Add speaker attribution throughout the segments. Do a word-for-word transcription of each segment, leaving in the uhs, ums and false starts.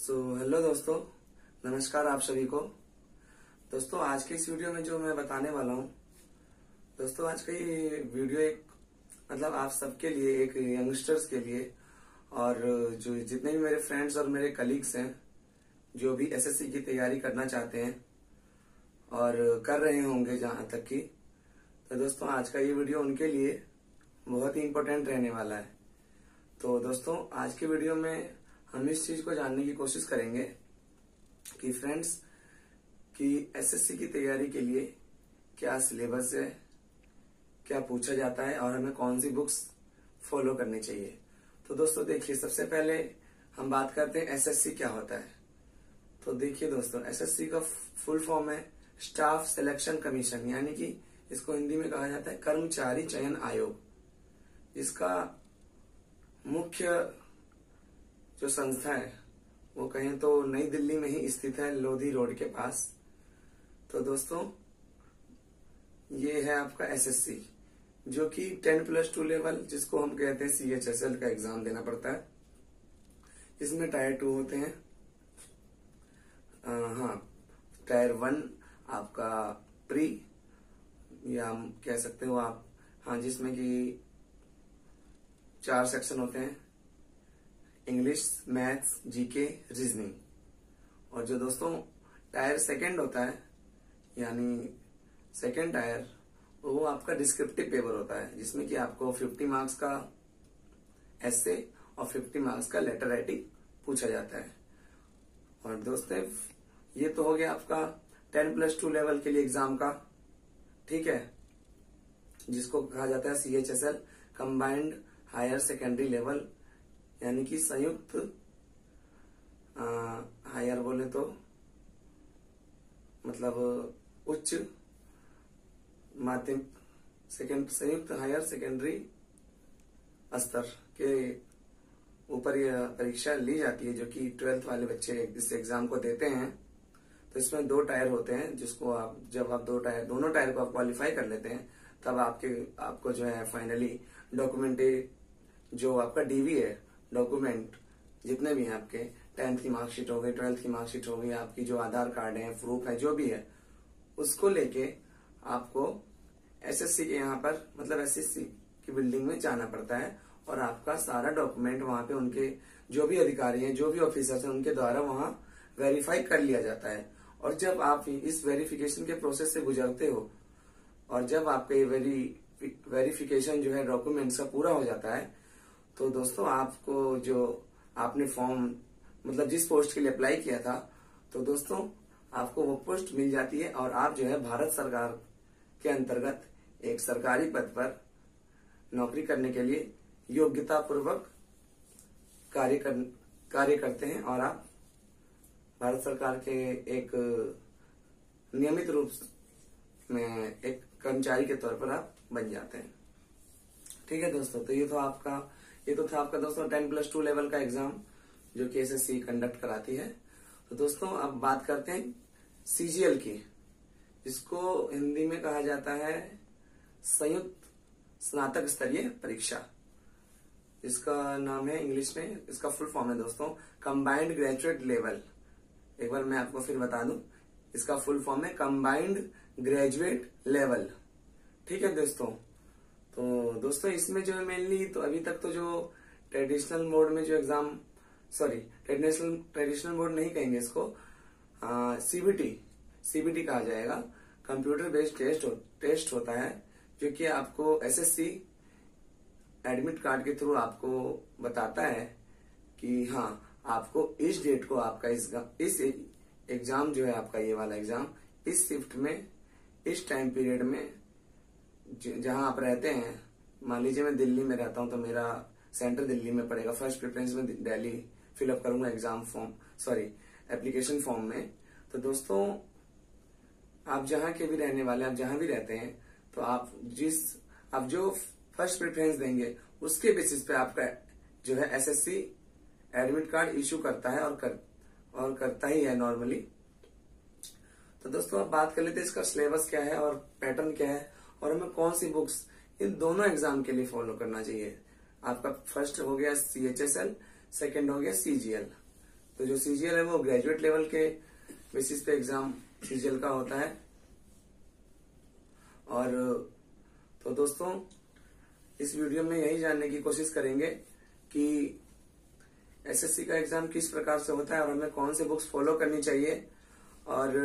Speaker 1: So hello दोस्तों, नमस्कार आप सभी को। दोस्तों आज के इस वीडियो में जो मैं बताने वाला हूँ, दोस्तों आज का ये वीडियो एक मतलब आप सबके लिए, एक यंगस्टर्स के लिए और जो जितने भी मेरे फ्रेंड्स और मेरे कलीग्स हैं जो भी एसएससी की तैयारी करना चाहते हैं और कर रहे होंगे जहां तक कि, तो दोस्तों आज का ये वीडियो उनके लिए बहुत ही इम्पोर्टेंट रहने वाला है। तो दोस्तों आज के वीडियो में हम इस चीज को जानने की कोशिश करेंगे कि फ्रेंड्स कि एसएससी की तैयारी के लिए क्या सिलेबस है, क्या पूछा जाता है और हमें कौन सी बुक्स फॉलो करनी चाहिए। तो दोस्तों देखिए, सबसे पहले हम बात करते हैं एसएससी क्या होता है। तो देखिए दोस्तों, एसएससी का फुल फॉर्म है स्टाफ सिलेक्शन कमीशन, यानी कि इसको हिंदी में कहा जाता है कर्मचारी चयन आयोग। इसका मुख्य जो संस्था है वो कहें तो नई दिल्ली में ही स्थित है, लोधी रोड के पास। तो दोस्तों ये है आपका एसएससी, जो कि टेन प्लस टू लेवल जिसको हम कहते हैं सीएचएसएल का एग्जाम देना पड़ता है। इसमें टायर टू होते हैं, आ, हाँ टायर वन आपका प्री या हम कह सकते हो आप, हाँ जिसमें कि चार सेक्शन होते हैं, इंग्लिश, मैथ्स, जीके, रीजनिंग। और जो दोस्तों टायर सेकंड होता है, यानी सेकंड टायर, वो आपका डिस्क्रिप्टिव पेपर होता है, जिसमें कि आपको फिफ्टी मार्क्स का एसे और फिफ्टी मार्क्स का लेटर राइटिंग पूछा जाता है। और दोस्तों ये तो हो गया आपका टेन प्लस टू लेवल के लिए एग्जाम का, ठीक है, जिसको कहा जाता है CHSL combined higher secondary level, यानी कि संयुक्त हायर बोले तो मतलब उच्च माध्यमिक सेकेंड संयुक्त हायर सेकेंडरी स्तर के ऊपर यह परीक्षा ली जाती है, जो कि ट्वेल्थ वाले बच्चे इस एग्जाम को देते हैं। तो इसमें दो टायर होते हैं, जिसको आप जब आप दो टायर दोनों टायर को आप क्वालिफाई कर लेते हैं, तब आपके आपको जो है फाइनली डॉक्यूमेंट जो आपका डीवी है, डॉक्यूमेंट जितने भी हैं आपके, टेंथ की मार्कशीट हो गई, ट्वेल्थ की मार्कशीट हो गई, आपकी जो आधार कार्ड है, प्रूफ है, जो भी है, उसको लेके आपको एसएससी के यहाँ पर मतलब एसएससी की बिल्डिंग में जाना पड़ता है और आपका सारा डॉक्यूमेंट वहां पे उनके जो भी अधिकारी हैं, जो भी ऑफिसर्स हैं, उनके द्वारा वहां वेरीफाई कर लिया जाता है। और जब आप इस वेरिफिकेशन के प्रोसेस से गुजरते हो और जब आपका ये वेरी वेरिफिकेशन जो है डॉक्यूमेंट्स का पूरा हो जाता है, तो दोस्तों आपको जो आपने फॉर्म मतलब जिस पोस्ट के लिए अप्लाई किया था, तो दोस्तों आपको वो पोस्ट मिल जाती है और आप जो है भारत सरकार के अंतर्गत एक सरकारी पद पर नौकरी करने के लिए योग्यता पूर्वक कार्य कर, कार्य करते हैं और आप भारत सरकार के एक नियमित रूप में एक कर्मचारी के तौर पर आप बन जाते हैं। ठीक है दोस्तों, तो ये तो आपका ये तो था आपका दोस्तों टेन प्लस टू लेवल का एग्जाम जो कि एसएससी कंडक्ट कराती है। तो दोस्तों अब बात करते हैं सीजीएल की, जिसको हिंदी में कहा जाता है संयुक्त स्नातक स्तरीय परीक्षा। इसका नाम है इंग्लिश में, इसका फुल फॉर्म है दोस्तों कंबाइंड ग्रेजुएट लेवल। एक बार मैं आपको फिर बता दूं, इसका फुल फॉर्म है कंबाइंड ग्रेजुएट लेवल। ठीक है दोस्तों। तो दोस्तों इसमें जो है मेनली तो अभी तक तो जो ट्रेडिशनल मोड में जो exam sorry traditional traditional mode नहीं कहेंगे इसको, सीबीटी सीबीटी कहा जाएगा, कंप्यूटर बेस्ड टेस्ट हो, टेस्ट होता है, जो कि आपको एसएससी एडमिट कार्ड के थ्रू आपको बताता है कि हाँ आपको इस डेट को आपका इस इस एग्जाम जो है आपका ये वाला एग्जाम इस शिफ्ट में इस टाइम पीरियड में जहां आप रहते हैं, मान लीजिए मैं दिल्ली में रहता हूं तो मेरा सेंटर दिल्ली में पड़ेगा, फर्स्ट प्रेफरेंस में दिल्ली फिलअप करूंगा exam form sorry application form में। तो दोस्तों आप जहां के भी रहने वाले, आप जहां भी रहते हैं, तो आप जिस आप जो फर्स्ट प्रेफरेंस देंगे उसके बेसिस पे आपका जो है एसएससी एडमिट कार्ड इश्यू करता है और कर और करता ही है नॉर्मली। तो दोस्तों अब बात कर लेते हैं इसका सिलेबस क्या है और पैटर्न क्या है और हमें कौन सी बुक्स इन दोनों एग्जाम के लिए फॉलो करना चाहिए। आपका फर्स्ट हो गया सीएचएसएल, सेकंड हो गया सीजीएल। तो जो सीजीएल है वो ग्रेजुएट लेवल के बेसिस पे एग्जाम सीजीएल का होता है। और तो दोस्तों इस वीडियो में यही जानने की कोशिश करेंगे कि एसएससी का एग्जाम किस प्रकार से होता है और हमें कौन से बुक्स फॉलो करनी चाहिए और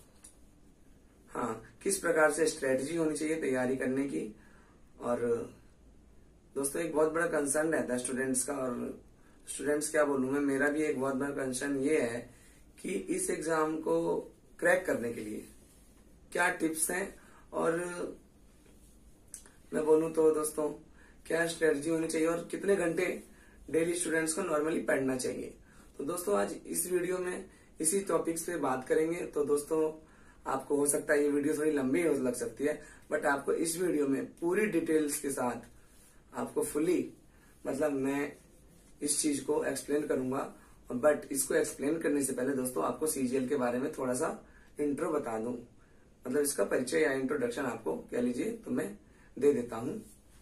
Speaker 1: हाँ किस प्रकार से स्ट्रेटजी होनी चाहिए तैयारी करने की। और दोस्तों एक बहुत बड़ा कंसर्न रहता है स्टूडेंट्स का, और स्टूडेंट्स क्या बोलूं मैं, मेरा भी एक बहुत बड़ा कंसर्न ये है कि इस एग्जाम को क्रैक करने के लिए क्या टिप्स हैं और मैं बोलूं तो दोस्तों क्या स्ट्रेटजी होनी चाहिए और कितने घंटे डेली स्टूडेंट्स को नॉर्मली पढ़ना चाहिए। तो दोस्तों आज इस वीडियो में इसी टॉपिक्स पे बात करेंगे। तो दोस्तों आपको हो सकता है ये वीडियो थोड़ी लंबी हो लग सकती है, बट आपको इस वीडियो में पूरी डिटेल्स के साथ आपको फुली मतलब मैं इस चीज को एक्सप्लेन करूंगा। बट इसको एक्सप्लेन करने से पहले दोस्तों आपको सीजीएल के बारे में थोड़ा सा इंट्रो बता दूं, मतलब इसका परिचय या इंट्रोडक्शन आपको कह लीजिए तो मैं दे देता हूं।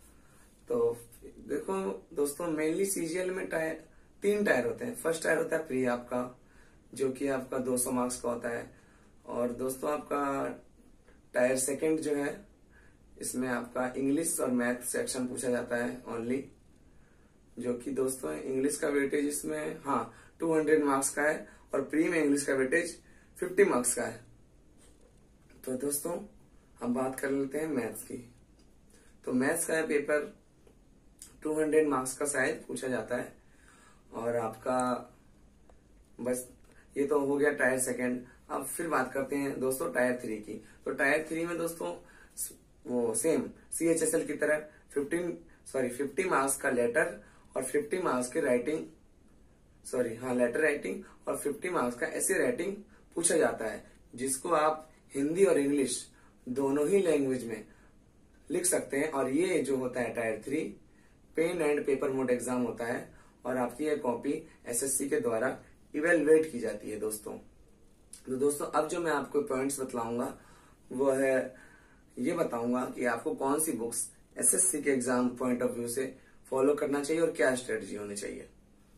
Speaker 1: तो देखो दोस्तों मेनली सीजीएल में टायर तीन टायर होते हैं। फर्स्ट टायर होता है प्री आपका, जो कि आपका दो सौ मार्क्स का होता है। और दोस्तों आपका टायर सेकंड जो है इसमें आपका इंग्लिश और मैथ सेक्शन पूछा जाता है ओनली, जो कि दोस्तों इंग्लिश का वेटेज इसमें हाँ दो सौ मार्क्स का है और प्री में इंग्लिश का वेटेज पचास मार्क्स का है। तो दोस्तों हम बात कर लेते हैं मैथ्स की। तो मैथ्स का पेपर दो सौ मार्क्स का शायद पूछा जाता है। और आपका बस ये तो हो गया टायर सेकंड। अब फिर बात करते हैं दोस्तों टायर थ्री की। तो टायर थ्री में दोस्तों वो सेम सीएचएसएल की तरह पंद्रह सॉरी पचास मार्क्स का लेटर और पचास मार्क्स की राइटिंग सॉरी हाँ लेटर राइटिंग और पचास मार्क्स का ऐसे राइटिंग पूछा जाता है, जिसको आप हिंदी और इंग्लिश दोनों ही लैंग्वेज में लिख सकते हैं। और ये जो होता है tier three pen and paper mode exam होता है और आपकी ये कॉपी एसएससी के द्वारा इवेलुएट की जाती है दोस्तों। तो दोस्तों अब जो मैं आपको पॉइंट्स बतलाऊंगा वो है ये बताऊंगा कि आपको कौन सी बुक्स एसएससी के एग्जाम पॉइंट ऑफ व्यू से फॉलो करना चाहिए और क्या स्ट्रेटजी होनी चाहिए।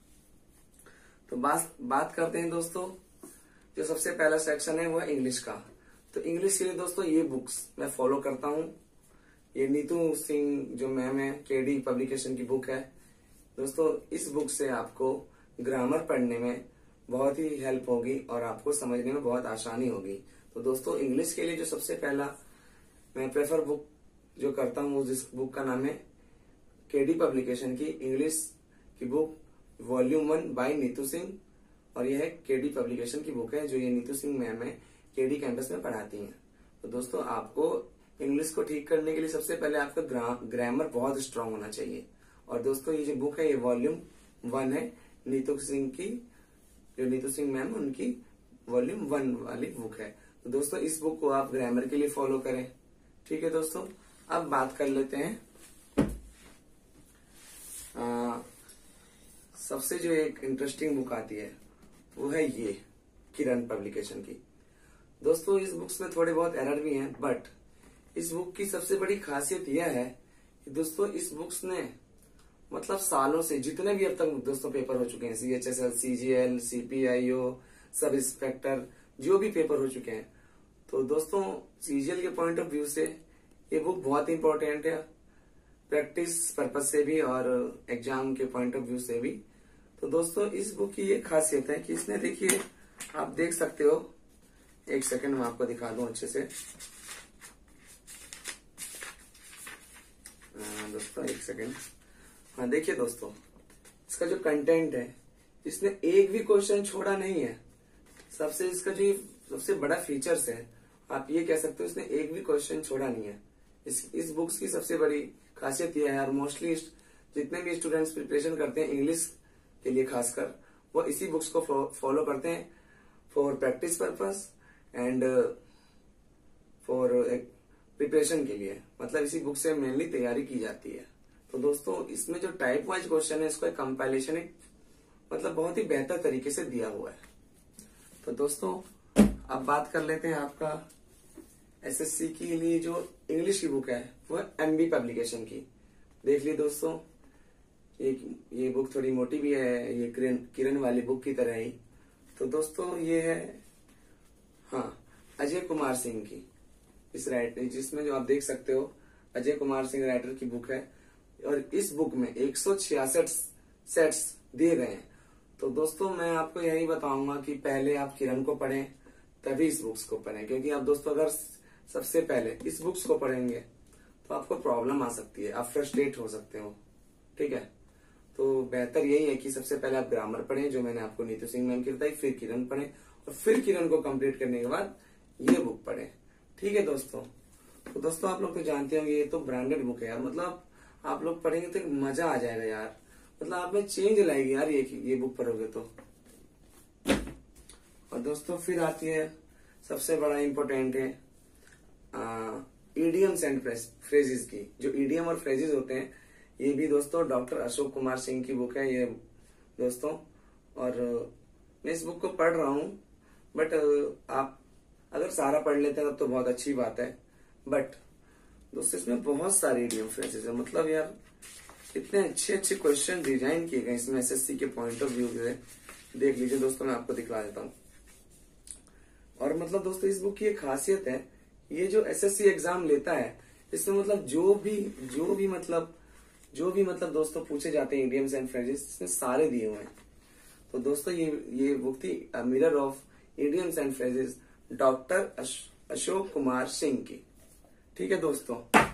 Speaker 1: तो बात बात करते हैं दोस्तों, जो सबसे पहला सेक्शन है वो है इंग्लिश का। तो इंग्लिश के लिए दोस्तों ये बुक्स मैं फॉलो करता हूँ। ये नीतू सिंह जो मैम है केडी पब्लिकेशन की बुक है दोस्तों। इस बुक से आपको ग्रामर पढ़ने में बहुत ही हेल्प होगी और आपको समझने में बहुत आसानी होगी। तो दोस्तों इंग्लिश के लिए जो सबसे पहला मैं प्रेफर बुक जो करता हूँ जिस बुक का नाम है केडी पब्लिकेशन की इंग्लिश की book volume one by Neetu Singh. और यह है केडी पब्लिकेशन की बुक है जो ये नीतू सिंह मैम है केडी कैंपस में पढ़ाती हैं। तो दोस्तों आपको इंग्लिश को ठीक करने के लिए सबसे पहले आपका ग्रा, ग्रामर बहुत स्ट्रांग होना चाहिए। और दोस्तों ये जो बुक है ये वॉल्यूम वन है नीतू सिंह की, जो नीतू सिंह मैम उनकी वॉल्यूम वन वाली बुक है। तो दोस्तों इस बुक को आप ग्रामर के लिए फॉलो करें। ठीक है दोस्तों, अब बात कर लेते हैं आ, सबसे जो एक इंटरेस्टिंग बुक आती है वो है ये किरण पब्लिकेशन की। दोस्तों इस बुक्स में थोड़े बहुत एरर भी हैं, बट इस बुक की सबसे बड़ी खासियत यह है कि दोस्तों इस बुक्स ने मतलब सालों से जितने भी अब तक दोस्तों पेपर हो चुके हैं सीएचएसएल, सीजीएल, सीपीआईओ, सब इंस्पेक्टर जो भी पेपर हो चुके हैं, तो दोस्तों सीजीएल के पॉइंट ऑफ व्यू से ये बुक बहुत इंपॉर्टेंट है, प्रैक्टिस पर्पज से भी और एग्जाम के पॉइंट ऑफ व्यू से भी। तो दोस्तों इस बुक की ये खासियत है कि इसने देखिए आप देख सकते हो, एक सेकंड में आपको दिखा दूं अच्छे से। आ, दोस्तों एक सेकंड, हाँ देखिए दोस्तों इसका जो कंटेंट है इसने एक भी क्वेश्चन छोड़ा नहीं है। सबसे इसका जो सबसे बड़ा फीचर्स है आप ये कह सकते हो इसने एक भी क्वेश्चन छोड़ा नहीं है। इस इस बुक्स की सबसे बड़ी खासियत यह है और मोस्टली जितने भी स्टूडेंट्स प्रिपरेशन करते हैं इंग्लिश के लिए खासकर वो इसी बुक्स को फॉलो करते हैं for practice purpose and for preparation के लिए, मतलब इसी बुक से मेनली तैयारी की जाती है। तो दोस्तों इसमें जो टाइप वाइज क्वेश्चन है इसको एक कंपाइलेशन एक मतलब बहुत ही बेहतर तरीके से दिया हुआ है। तो दोस्तों अब बात कर लेते हैं आपका एसएससी के लिए जो इंग्लिश की बुक है वो एमबी पब्लिकेशन की। देख ली दोस्तों ये ये बुक थोड़ी मोटी भी है, ये किरण किरण वाली बुक की तरह ही, तो दोस्तों ये है हाँ अजय कुमार सिंह की, इस राइटर जिसमें जो आप देख सकते हो अजय कुमार सिंह राइटर की बुक है, और इस बुक में एक सौ छियासठ सेट्स दिए गए हैं। तो दोस्तों मैं आपको यही बताऊंगा कि पहले आप किरण को पढ़ें तभी इस बुक्स को पढ़ें, क्योंकि आप दोस्तों अगर सबसे पहले इस बुक्स को पढ़ेंगे तो आपको प्रॉब्लम आ सकती है, आप फ्रस्ट्रेट हो सकते हो। ठीक है, तो बेहतर यही है कि सबसे पहले आप ग्रामर पढ़ें जो मैंने आपको नीतू सिंह मैम की बताई, फिर किरण पढ़ें और फिर किरण को कंप्लीट करने के बाद ये बुक पढ़ें। ठीक है दोस्तों, तो दोस्तों आप लोग तो जानते होंगे ये तो ब्रांडेड बुक है यार, मतलब आप लोग पढ़ेंगे तो मजा आ जाएगा यार, मतलब आप में चेंज लाएगी यार ये ये बुक पढ़ोगे तो। और दोस्तों फिर आती है सबसे बड़ा इम्पोर्टेंट है इडियम्स एंड फ्रेजेस की। जो इडियम और फ्रेजेस होते हैं ये भी दोस्तों डॉक्टर अशोक कुमार सिंह की बुक है ये दोस्तों, और मैं इस बुक को पढ़ रहा हूँ। बट आप अगर सारा पढ़ लेते हैं तब तो बहुत अच्छी बात है, बट दोस्तों इसमें बहुत सारे इडियम फ्रेजेस है, मतलब यार इतने अच्छे अच्छे क्वेश्चन डिजाइन किए गए इसमें एसएससी के पॉइंट ऑफ व्यू से। देख लीजिए दोस्तों, मैं आपको दिखला देता हूँ। और मतलब दोस्तों इस बुक की एक खासियत है, ये जो एसएससी एग्जाम लेता है इसमें मतलब जो भी जो भी मतलब जो भी मतलब दोस्तों पूछे जाते हैं इडियम्स एंड फ्रेजेस इसमें सारे दिए हुए हैं। तो दोस्तों ये ये बुक थी a mirror of idioms and phrases doctor Ashok Kumar Singh की। ठीक है दोस्तों,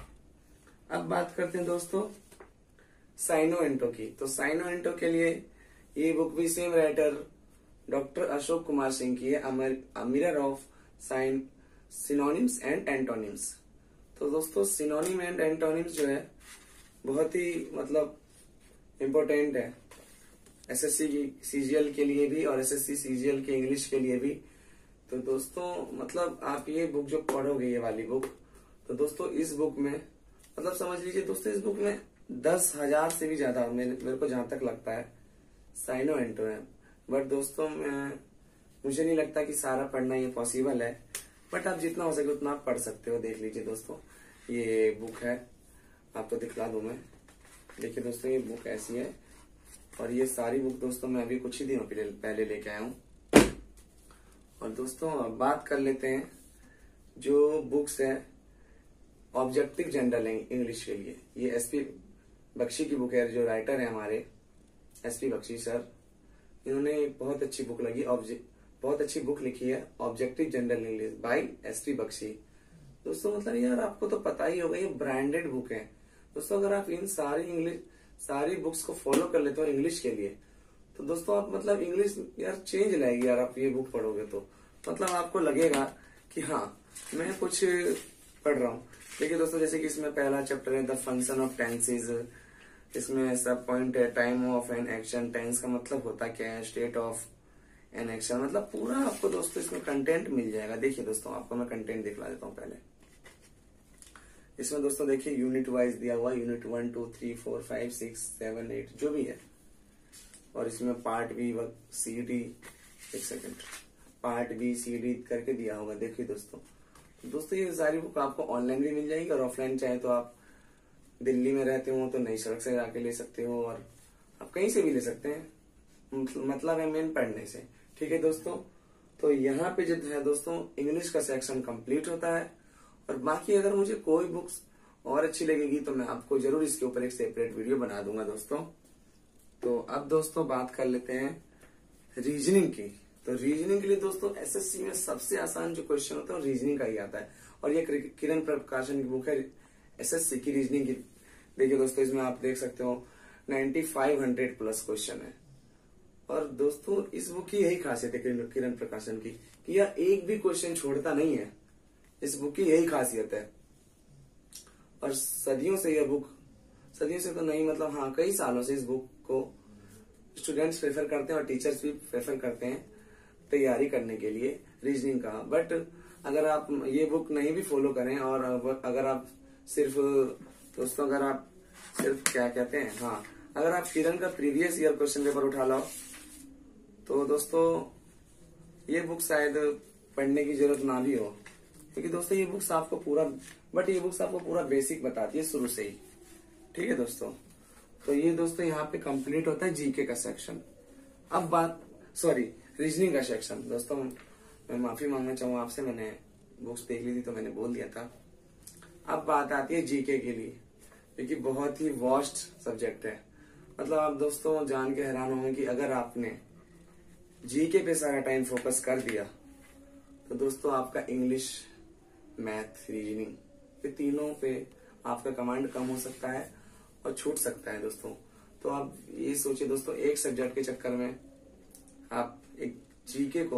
Speaker 1: अब बात करते हैं दोस्तों साइनो एंटो की। तो साइनो एंटो के लिए ये बुक भी same writer doctor Ashok Kumar Singh की है, a mirror of sign synonyms and antonyms. तो दोस्तों सिनोनिम एंड एंटोनिम्स जो है बहुत ही मतलब इम्पोर्टेंट है एसएससी की सीजीएल के लिए भी और एसएससी सीजीएल के इंग्लिश के लिए भी। तो दोस्तों मतलब आप ये बुक जो पढ़ोगे ये वाली बुक, तो दोस्तों इस बुक में मतलब समझ लीजिए दोस्तों इस बुक में दस हजार से भी ज्यादा मेरे, मेरे को जहां तक लगता है साइनो एंटो है। बट दोस्तों मैं मुझे नहीं लगता कि सारा पढ़ना ये पॉसिबल है, बट आप जितना हो सके उतना आप पढ़ सकते हो। देख लीजिए दोस्तों ये बुक है, आपको दिखला दूं मैं। देखिए दोस्तों ये बुक ऐसी है, और ये सारी बुक दोस्तों मैं अभी कुछ ही दिनों पहले लेके आया हूँ। और दोस्तों अब बात कर लेते हैं जो बुक्स है ऑब्जेक्टिव जनरल इंग्लिश के लिए। ये एसपी बख्शी की बुक है, जो राइटर है हमारे एसपी बख्शी सर, इन्होंने एक बहुत अच्छी बुक लगी बहुत अच्छी बुक लिखी है objective general English by SP Bakshi. दोस्तों मतलब यार आपको तो पता ही होगा ये ब्रांडेड बुक है दोस्तों। अगर आप इन सारी इंग्लिश सारी बुक्स को फॉलो कर लेते हो इंग्लिश के लिए, तो दोस्तों आप मतलब इंग्लिश यार चेंज लाएगी यार आप ये बुक पढ़ोगे तो, मतलब आपको लगेगा कि हाँ मैं कुछ पढ़ रहा हूँ। देखिए दोस्तों जैसे कि इसमें पहला चैप्टर है द फंक्शन ऑफ टेंसेज, इसमें सब पॉइंट है time of an action, tense का मतलब होता क्या है, स्टेट ऑफ एन एक्शन, मतलब पूरा आपको दोस्तों इसमें कंटेंट मिल जाएगा। देखिए दोस्तों आपको मैं कंटेंट दिखला देता हूँ पहले। इसमें दोस्तों देखिए यूनिट वाइज दिया हुआ, unit one two three four five six seven eight जो भी है, और इसमें पार्ट बी सी डी एक second part B C D करके दिया होगा। देखिए दोस्तों दोस्तों ये सारी बुक आपको ऑनलाइन भी मिल जाएगी, और ऑफलाइन चाहे तो आप दिल्ली में रहते हो तो नई सड़क से जाके ले सकते हो, और आप कहीं से भी ले सकते हैं, मतलब है मेन पढ़ने से। ठीक है दोस्तों, तो यहाँ पे जो है दोस्तों इंग्लिश का सेक्शन कंप्लीट होता है, और बाकी अगर मुझे कोई बुक्स और अच्छी लगेगी तो मैं आपको जरूर इसके ऊपर एक सेपरेट वीडियो बना दूंगा दोस्तों। तो अब दोस्तों बात कर लेते हैं रीजनिंग की। तो रीजनिंग के लिए दोस्तों एसएससी में सबसे आसान जो क्वेश्चन होता है वो रीजनिंग का ही आता है, और ये किरण प्रकाशन की बुक है एसएससी की रीजनिंग की। देखिए दोस्तों इसमें आप देख सकते हो ninety five hundred plus question है, और दोस्तों इस बुक की यही खासियत है किरण प्रकाशन की कि यह एक भी क्वेश्चन छोड़ता नहीं है, इस बुक की यही खासियत है। और सदियों से यह बुक, सदियों से तो नहीं मतलब हाँ कई सालों से इस बुक को स्टूडेंट्स प्रेफर करते हैं और टीचर्स भी प्रेफर करते हैं तैयारी करने के लिए रीजनिंग का। बट अगर आप ये बुक नहीं भी फॉलो करें, और अगर आप सिर्फ दोस्तों अगर आप सिर्फ क्या कहते हैं हाँ अगर आप किरण का प्रीवियस ईयर क्वेश्चन पेपर उठा लो तो दोस्तों ये बुक शायद पढ़ने की जरूरत ना भी हो, क्योंकि दोस्तों ये बुक्स आपको पूरा बट ये बुक्स आपको पूरा बेसिक बताती है शुरू से ही। ठीक है दोस्तों, तो ये दोस्तों यहाँ पे कंप्लीट होता है जीके का सेक्शन। अब बात सॉरी रीजनिंग का सेक्शन। दोस्तों मैं माफी मांगना चाहूंगा आपसे, मैंने बुक्स देख ली थी तो मैंने बोल दिया था। अब बात आती है जीके के लिए, क्योंकि बहुत ही वास्ट सब्जेक्ट है। मतलब आप दोस्तों जान के हैरान होंगे कि अगर आपने जीके पे सारा टाइम फोकस कर दिया तो दोस्तों आपका इंग्लिश, मैथ, रीजनिंग, ये तीनों पे आपका कमांड कम हो सकता है और छूट सकता है दोस्तों। तो आप ये सोचिए दोस्तों, एक सब्जेक्ट के चक्कर में आप एक जीके को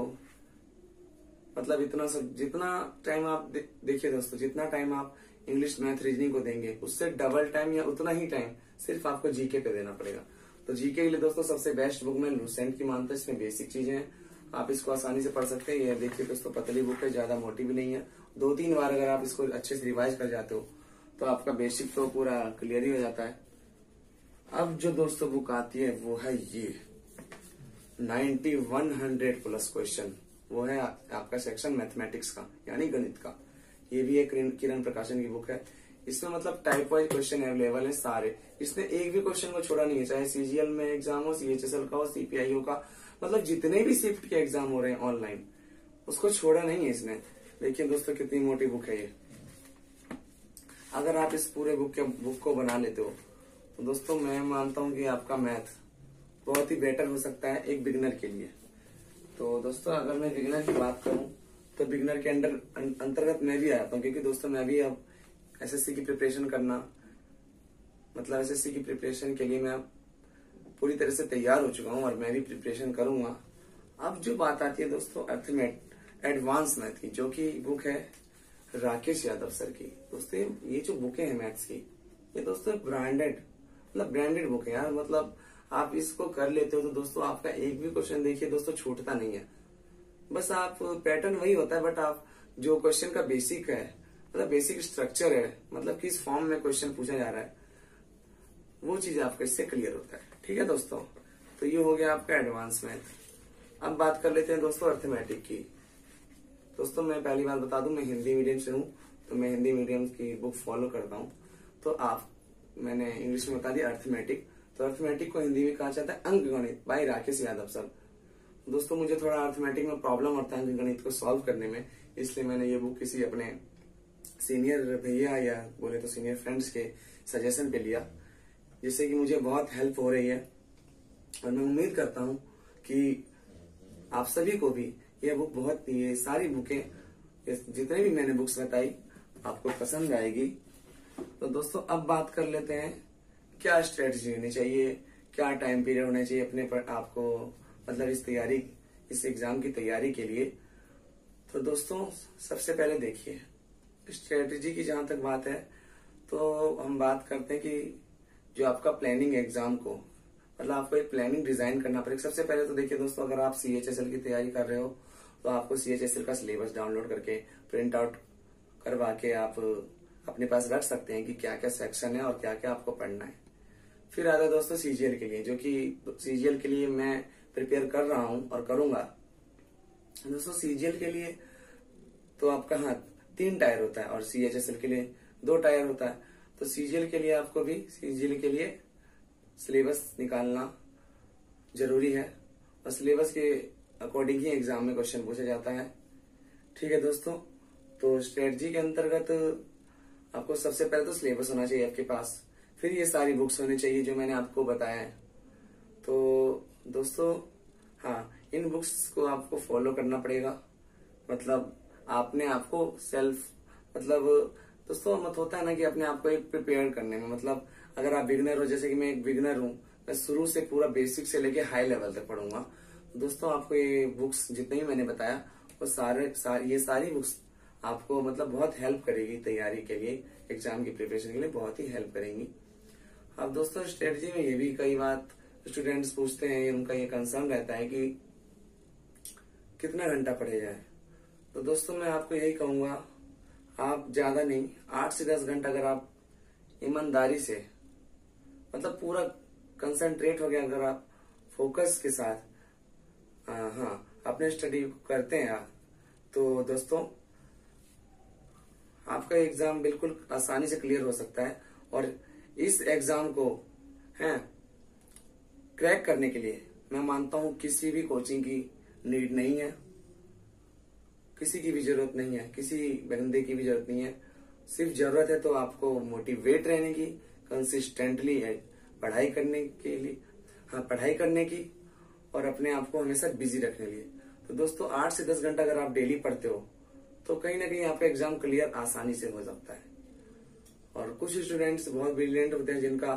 Speaker 1: मतलब इतना सब जितना टाइम आप दे, देखिए दोस्तों, जितना टाइम आप इंग्लिश, मैथ, रीजनिंग को देंगे उससे डबल टाइम या उतना ही टाइम सिर्फ आपको जीके पे देना पड़ेगा। तो जीके के लिए दोस्तों सबसे बेस्ट बुक में लुसेंट की मानता है। इसमें बेसिक चीजें हैं, आप इसको आसानी से पढ़ सकते हैं। ये देखिए दोस्तों पतली बुक है, ज्यादा मोटी भी नहीं है। दो तीन बार अगर आप इसको अच्छे से रिवाइज कर जाते हो तो आपका बेसिक तो पूरा क्लियर ही हो जाता है। अब जो दोस्तों बुक आती है वो है ये ninety one hundred plus question, वो है आपका सेक्शन मैथमेटिक्स का यानी गणित का। ये भी एक किरण प्रकाशन की बुक है। इसमें मतलब टाइप वाइज क्वेश्चन अवेलेबल है सारे। इसने एक भी क्वेश्चन को छोड़ा नहीं है, चाहे सीजीएल में एग्जाम हो, सीएचएसएल का हो, सीपीआईओ का, मतलब जितने भी शिफ्ट के एग्जाम हो रहे हैं ऑनलाइन उसको छोड़ा नहीं है इसने। देखिए दोस्तों कितनी मोटी बुक है ये। अगर आप इस पूरे बुक के बुक को बना लेते हो तो दोस्तों मैं मानता हूँ कि आपका मैथ बहुत ही बेटर हो सकता है एक बिगिनर के लिए। तो दोस्तों अगर मैं बिगिनर की बात करूं तो बिगिनर के अंडर अंतर्गत मैं भी आता हूँ, क्योंकि दोस्तों मैं भी अब एसएससी की प्रिपरेशन करना मतलब एसएससी की प्रिपरेशन के लिए मैं पूरी तरह से तैयार हो चुका हूँ और मैं भी प्रिपरेशन करूंगा। अब जो बात आती है दोस्तों अर्थमेट एडवांस मैथ की, जो कि बुक है राकेश यादव सर की। दोस्तों ये जो बुकें हैं मैथ्स की, ये दोस्तों ब्रांडेड मतलब ब्रांडेड बुक है यार। मतलब आप इसको कर लेते हो तो दोस्तों आपका एक भी क्वेश्चन देखिए दोस्तों छूटता नहीं है। बस आप पैटर्न वही होता है, बट आप जो क्वेश्चन का बेसिक है मतलब बेसिक स्ट्रक्चर है, मतलब किस फॉर्म में क्वेश्चन पूछा जा रहा है, वो चीज आपका इससे क्लियर होता है। ठीक है दोस्तों, तो ये हो गया आपका एडवांस मैथ। अब बात कर लेते हैं दोस्तों अर्थमेटिक की। दोस्तों मैं पहली बात बता दूं, मैं हिंदी मीडियम से हूं, तो मैं हिंदी मीडियम की बुक फॉलो करता हूं। तो आप मैंने इंग्लिश में बता दिया अर्थमेटिक, तो अर्थमेटिक को हिंदी में कहा जाता है अंक गणित बाय राकेश यादव सर। दोस्तों मुझे थोड़ा अर्थमेटिक में प्रॉब्लम होता है अंक गणित को सॉल्व करने में, इसलिए मैंने ये बुक किसी अपने सीनियर भैया या बोले तो सीनियर फ्रेंड्स के सजेशन पे लिया, जिससे कि मुझे बहुत हेल्प हो रही है। और मैं उम्मीद करता हूं कि आप सभी को भी यह बुक बहुत, ये सारी बुकें जितने भी मैंने बुक्स बताई आपको पसंद आएगी। तो दोस्तों अब बात कर लेते हैं क्या स्ट्रेटजी होनी चाहिए, क्या टाइम पीरियड होना चाहिए अपने पर आपको मतलब इस तैयारी इस एग्जाम की तैयारी के लिए। तो दोस्तों सबसे पहले देखिए स्ट्रेटजी की जहां तक बात है तो हम बात करते हैं कि जो आपका प्लानिंग एग्जाम को मतलब आपको एक प्लानिंग डिजाइन करना पड़ेगा। सबसे पहले तो देखिए दोस्तों, अगर आप सीएचएसएल की तैयारी कर रहे हो तो आपको सीएचएसएल का सिलेबस डाउनलोड करके प्रिंट आउट करवा के आप अपने पास रख सकते हैं कि क्या क्या सेक्शन है और क्या क्या आपको पढ़ना है। फिर आता है दोस्तों सीजीएल के लिए, जो कि सीजीएल के लिए मैं प्रिपेयर कर रहा हूं और करूंगा। दोस्तों सीजीएल के लिए तो आपका हाँ तीन टायर होता है और सीएचएसएल के लिए दो टायर होता है। तो सीजीएल के लिए आपको भी सीजीएल के लिए सिलेबस निकालना जरूरी है और सिलेबस के अकॉर्डिंग ही एग्जाम में क्वेश्चन पूछा जाता है। ठीक है दोस्तों, तो स्ट्रेटजी के अंतर्गत आपको सबसे पहले तो सिलेबस होना चाहिए आपके पास, फिर ये सारी बुक्स होनी चाहिए जो मैंने आपको बताया है। तो दोस्तों हाँ, इन बुक्स को आपको फॉलो करना पड़ेगा। मतलब आपने आपको सेल्फ मतलब दोस्तों मत होता है ना कि अपने आप को एक प्रिपेयर करने में, मतलब अगर आप बिगिनर हो, जैसे कि मैं एक बिगिनर हूं, मैं शुरू से पूरा बेसिक से लेके हाई लेवल तक पढ़ूंगा। तो दोस्तों आपको ये बुक्स जितने भी मैंने बताया वो सारे, सारे ये सारी बुक्स आपको मतलब बहुत हेल्प करेगी तैयारी के लिए, एग्जाम की प्रिपरेशन के लिए बहुत ही हेल्प करेंगी। अब दोस्तों स्ट्रेटजी में ये भी कई बात स्टूडेंट्स पूछते हैं, उनका ये कंसर्न रहता है कि कितना घंटा पढ़े जाए। तो दोस्तों मैं आपको यही कहूंगा, आप ज्यादा नहीं आठ से दस घंटा अगर आप ईमानदारी से मतलब पूरा कंसंट्रेट हो गया, अगर आप फोकस के साथ आ, हाँ अपने स्टडी करते हैं तो दोस्तों आपका एग्जाम बिल्कुल आसानी से क्लियर हो सकता है। और इस एग्जाम को है क्रैक करने के लिए मैं मानता हूं किसी भी कोचिंग की नीड नहीं है, किसी की भी जरूरत नहीं है, किसी बंदे की भी जरूरत नहीं है। सिर्फ जरूरत है तो आपको मोटिवेट रहने की, कंसिस्टेंटली है पढ़ाई करने के लिए, हाँ पढ़ाई करने की, और अपने आप को हमेशा बिजी रखने के लिए। तो दोस्तों आठ से दस घंटा अगर आप डेली पढ़ते हो तो कहीं ना कहीं आपका एग्जाम क्लियर आसानी से हो सकता है। और कुछ स्टूडेंट्स बहुत ब्रिलियंट होते हैं जिनका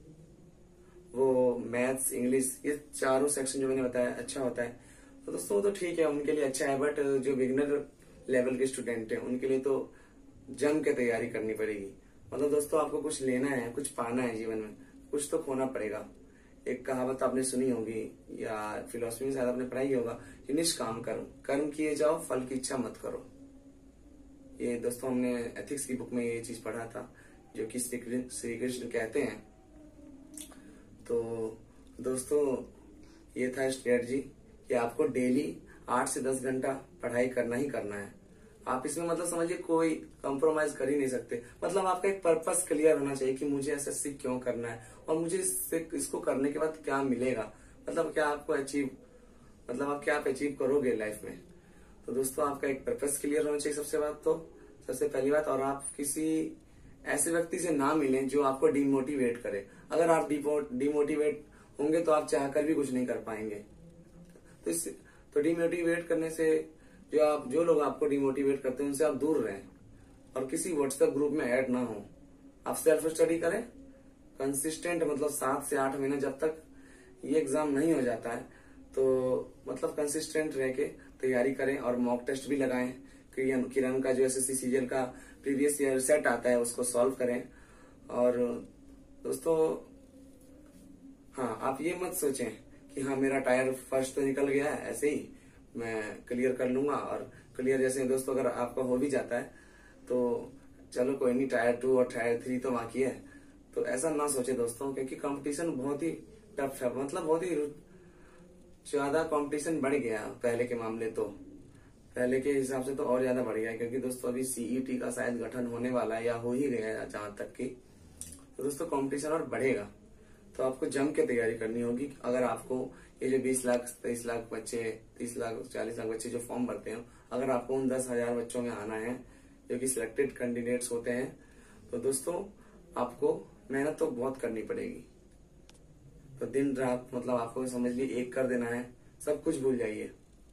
Speaker 1: वो मैथ्स, इंग्लिश, ये चारों सेक्शन जो मैंने बताया अच्छा होता है, तो दोस्तों तो ठीक है, उनके लिए अच्छा है। बट जो बिगिनर लेवल के स्टूडेंट हैं उनके लिए तो जम के तैयारी करनी पड़ेगी। मतलब दोस्तों आपको कुछ लेना है, कुछ पाना है जीवन में, कुछ तो खोना पड़ेगा। एक कहावत आपने सुनी होगी या फिलोसफी में शायद आपने पढ़ाई होगा कि निष्काम कर्म, कर्म किए जाओ, फल की इच्छा मत करो। ये दोस्तों हमने एथिक्स की बुक में ये चीज पढ़ा था, जो कि श्री कृष्ण कहते हैं। तो दोस्तों ये था स्ट्रेटजी कि आपको डेली आठ से दस घंटा पढ़ाई करना ही करना है। आप इसमें मतलब समझिए कोई कंप्रोमाइज कर ही नहीं सकते। मतलब आपका एक पर्पस क्लियर होना चाहिए कि मुझे एसएससी क्यों करना है और मुझे इससे इसको करने के बाद क्या मिलेगा, मतलब क्या आपको अचीव, मतलब आप क्या आप अचीव करोगे लाइफ में। तो दोस्तों आपका एक पर्पस क्लियर होना चाहिए सबसे बात तो सबसे पहली बात। और आप किसी ऐसे व्यक्ति से ना मिलें जो आपको डिमोटिवेट करे। अगर आप डिमोटिवेट होंगे तो आप चाहकर भी कुछ नहीं कर पाएंगे। तो इस तो डिमोटिवेट करने से जो आप जो लोग आपको डिमोटिवेट करते हैं उनसे आप दूर रहें और किसी व्हाट्सएप ग्रुप में ऐड ना हो। आप सेल्फ स्टडी करें कंसिस्टेंट, मतलब सात से आठ महीने जब तक ये एग्जाम नहीं हो जाता है तो मतलब कंसिस्टेंट रह के तैयारी करें और मॉक टेस्ट भी लगाएं। किरण का जो एसएससी सीजीएल का प्रीवियस ईयर सेट आता है उसको सॉल्व करें। और दोस्तों हाँ आप ये मत सोचें कि हाँ मेरा टायर फर्स्ट तो निकल गया है, ऐसे ही मैं क्लियर कर लूंगा। और क्लियर जैसे दोस्तों अगर आपका हो भी जाता है तो चलो कोई नहीं, टायर टू और टायर थ्री तो बाकी है। तो ऐसा ना सोचे दोस्तों, क्योंकि कंपटीशन बहुत ही टफ है, मतलब बहुत ही ज्यादा कंपटीशन बढ़ गया पहले के मामले, तो पहले के हिसाब से तो और ज्यादा बढ़ गया है। क्योंकि दोस्तों अभी सीईटी का शायद गठन होने वाला है या हो ही गया है जहां तक की, तो दोस्तों कंपटीशन और बढ़ेगा। तो आपको जम के तैयारी करनी होगी। अगर आपको ये जो बीस लाख तेईस लाख बच्चे, तीस लाख चालीस लाख बच्चे जो फॉर्म भरते हैं, अगर आपको उन दस हजार बच्चों में आना है जो कि सिलेक्टेड कैंडिडेट्स होते हैं, तो दोस्तों आपको मेहनत तो बहुत करनी पड़ेगी। तो दिन रात मतलब आपको समझ ली एक कर देना है, सब कुछ भूल जाइए,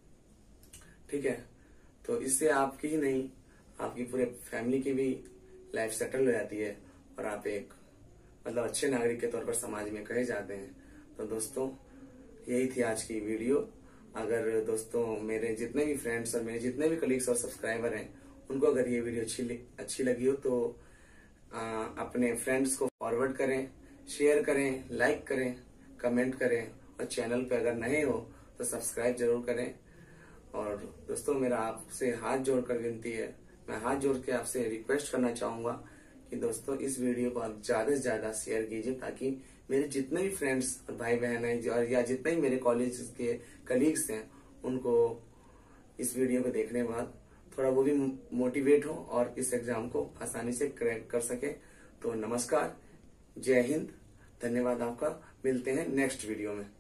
Speaker 1: ठीक है। तो इससे आपकी ही नहीं आपकी पूरे फैमिली की भी लाइफ सेटल हो जाती है और आप एक मतलब अच्छे नागरिक के तौर पर समाज में कहे जाते हैं। तो दोस्तों यही थी आज की वीडियो। अगर दोस्तों मेरे जितने भी फ्रेंड्स और मेरे जितने भी कलीग्स और सब्सक्राइबर हैं उनको अगर ये वीडियो अच्छी अच्छी लगी हो तो आ, अपने फ्रेंड्स को फॉरवर्ड करें, शेयर करें, लाइक करें, कमेंट करें और चैनल पे अगर नए हो तो सब्सक्राइब जरूर करें। और दोस्तों मेरा आपसे हाथ जोड़कर विनती है, मैं हाथ जोड़ के आपसे रिक्वेस्ट करना चाहूंगा कि दोस्तों इस वीडियो को आप ज्यादा से ज्यादा शेयर कीजिए ताकि मेरे जितने भी फ्रेंड्स और भाई बहन हैं या जितने भी मेरे कॉलेज के कलीग्स हैं उनको इस वीडियो को देखने के बाद थोड़ा वो भी मोटिवेट हो और इस एग्जाम को आसानी से क्रैक कर सके। तो नमस्कार, जय हिंद, धन्यवाद आपका। मिलते हैं नेक्स्ट वीडियो में।